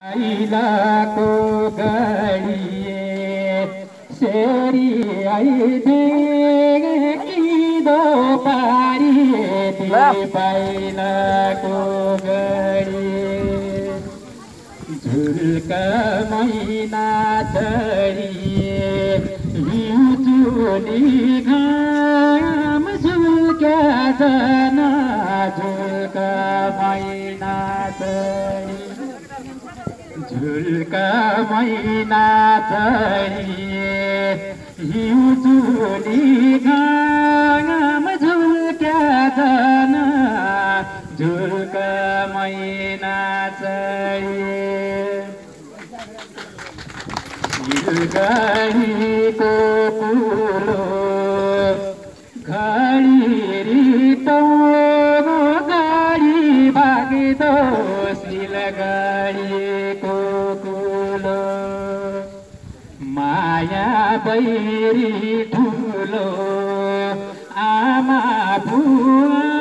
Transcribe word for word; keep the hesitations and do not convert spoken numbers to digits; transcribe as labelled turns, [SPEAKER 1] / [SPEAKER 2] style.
[SPEAKER 1] आइलाको गडिए सेरी आइदे किदो पारिए पाइलाको गडिए झुल्का मैना चढिए हिउँचुली घाम झुल्क्या जना झुल्का मैना चढिए झुल्का मैना चढिए हिउँचुली घाम झुल्क्या जना झुल्का मैना चढिए गाडीको पुलो घडी रिटो गाडी भागिदो सिल गाडीको कुलो माया बैरी ठुलो आमा बुवा